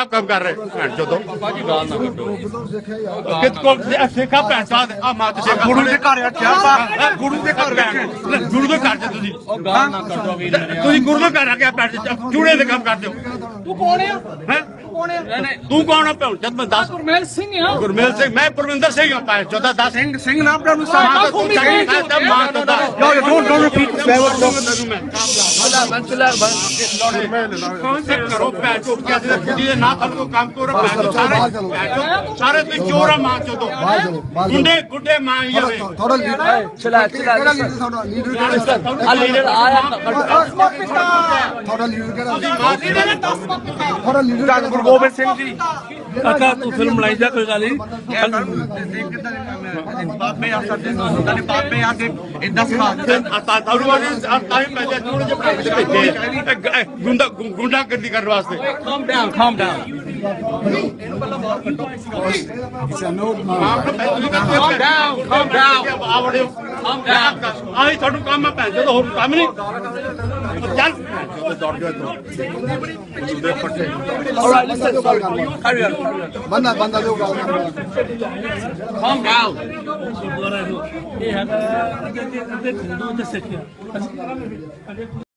ਕੰਮ ਕਰ ਰਹੇ ਭੈਣ ਚੋਦੋ ਬਾਜੀ ਗਾਲ ਨਾ ਕੱਢੋ ਕਿਤਕੋ ਸਿੱਖਾ ਭੈਣ ਸਾਧ ਆ ਮਾਤ ਸਿੱਖਾ ਗੁਰੂ ਦੇ ਘਰ ਰੱਖਿਆ ਗੁਰੂ ਦੇ ਘਰ ਗੁਰੂ ਦੇ ਘਰ ਚ ਤੁਸੀਂ ਉਹ ਗਾਲ ਨਾ ਕੱਢੋ ਵੀਰ ਮੇਰੇ ਤੁਸੀਂ ਗੁਰੂ ਦੇ ਘਰ ਆ ਕੇ ਭੈਣ ਚੂੜੇ ਦੇ ਕੰਮ ਕਰਦੇ ਹੋ ਤੂੰ ਕੌਣ ਆ ਹੈ ਕੌਣ ਆ ਤੂੰ ਕੌਣ ਆ ਭੈਣ ਜਦ ਮੈਂ ਦੱਸ ਗੁਰਮੇਲ ਸਿੰਘ ਆ ਗੁਰਮੇਲ ਸਿੰਘ ਮੈਂ ਪਰਵਿੰਦਰ ਸਿੰਘ ਹਾਂ ਭੈਣ ਚੋਦਾ ਦੱਸ ਸਿੰਘ ਨਾਮ ਦਾ ਨੂੰ ਮਾਂ ਤੋਂ ਚਾਹੀਦਾ ਤਾਂ ਮਾਂ ਤੋਂ ਦਾ don't repeat the swear word ਕਰੋ ਭੈਣ ਚੋ ਜਿਹਦੇ ਨਾ ਤੁਹਾਨੂੰ ਕੰਮ ਕਰੋ ਭੈਣ ਸਾਰੇ ਤੁਸੀਂ ਚੋਰ ਆ ਮਾਂ ਚੋਦੋ ਗੁੰਡੇ ਮਾਂ ਹੀ ਹੋਵੇ ਥੋੜਾ ਲੀਡਰ ਚਲਾ ਕਿਹੜਾ ਲੀਡਰ ਤੁਹਾਡਾ ਲੀਡਰ ਆ ਲੀਡਰ ਆਇਆ ਤੁਹਾਡਾ ਲੀਡਰ ਕਿਹੜਾ ਥੋੜਾ ਲੀਡਰ ਗੁਰੂ ਗੋਬਿੰਦ ਸਿੰਘ ਜੀ ਕਾਕਾ ਤੂੰ ਫਿਲਮ ਲਾਈ ਜਾ ਕੋਈ ਗੱਲ ਨਹੀਂ ਬਾਬੇ ਆ ਸਾਡੇ ਬਾਬੇ ਆ ਕੇ ਇਦਾਂ ਸਿਖਾ ਗੁੰਡਾ ਗੱਡੀ ਕਰਨ ਵਾਸਤੇ calm down ਆਹੀ ਤੁਹਾਨੂੰ ਕੰਮ ਆ ਭੈਣ ਜਦੋਂ ਹੋਰ ਕੰਮ ਨਹੀਂ ਚੱਲ all right listen carry on ਬੰਦਾ ਜੋ ਗੱਲ calm down ਇਹ ਹੈਗਾ ਅੱਗੇ ਤੇ ਖੰਡੂ ਤੇ ਸਿੱਖਿਆ